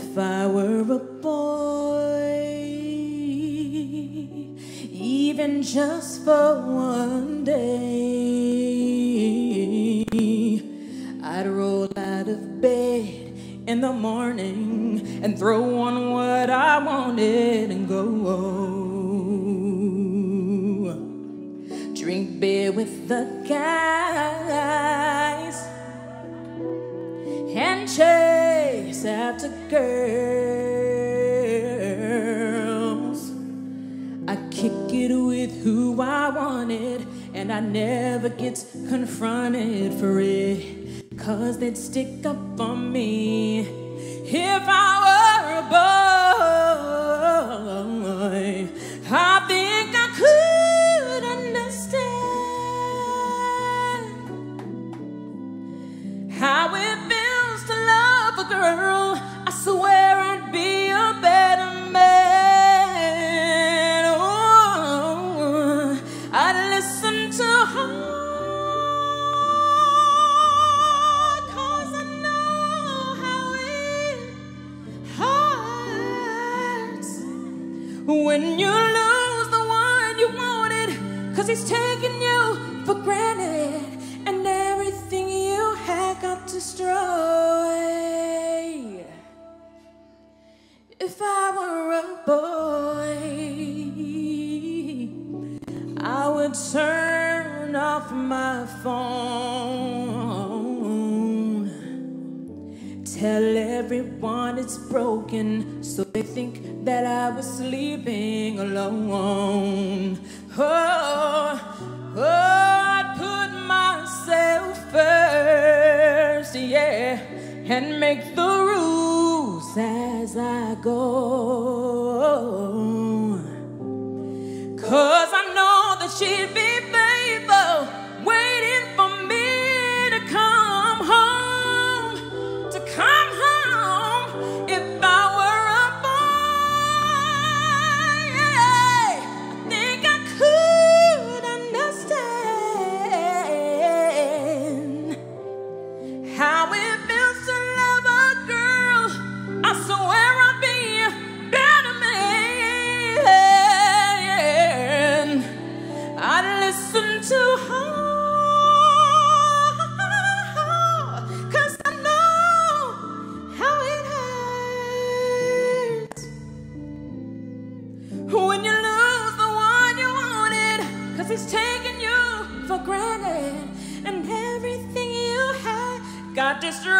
If I were a boy, even just for one day, I'd roll out of bed in the morning and throw on what I wanted and go drink beer with the guys and chase after girls. I kick it with who I wanted, and I never get confronted for it, 'cause they'd stick up on me if I were a boy. I think I could understand how it feels to love a girl. I swear I'd be a better man. Oh, I'd listen to her, 'cause I know how it hurts when you lose the one you wanted, 'cause he's taking you for granted, and everything you had got destroyed. If I were a boy, I would turn off my phone, tell everyone it's broken, so they think that I was sleeping alone. Oh, I'd put myself first, yeah, and make the rules as I go, 'cause I know that she'd be faithful, waiting for me to come home, if I were a boy. Yeah, I think I could understand how it feels to love a girl. I swear I'd be a better man. I'd listen to her, 'cause I know how it hurts when you lose the one you wanted, 'cause he's taking you for granted, and everything you had got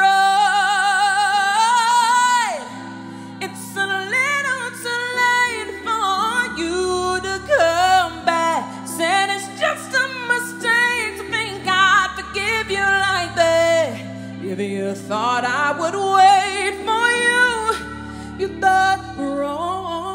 destroyed. It's a little too late for you to come back, said it's just a mistake to think I'd forgive you like that. If you thought I would wait for you, you thought wrong.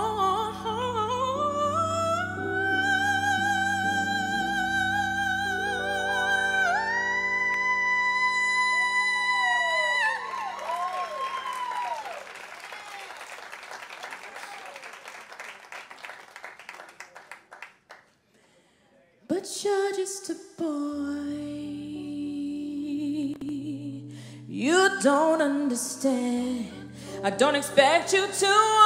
But you're just a boy. You don't understand. I don't expect you to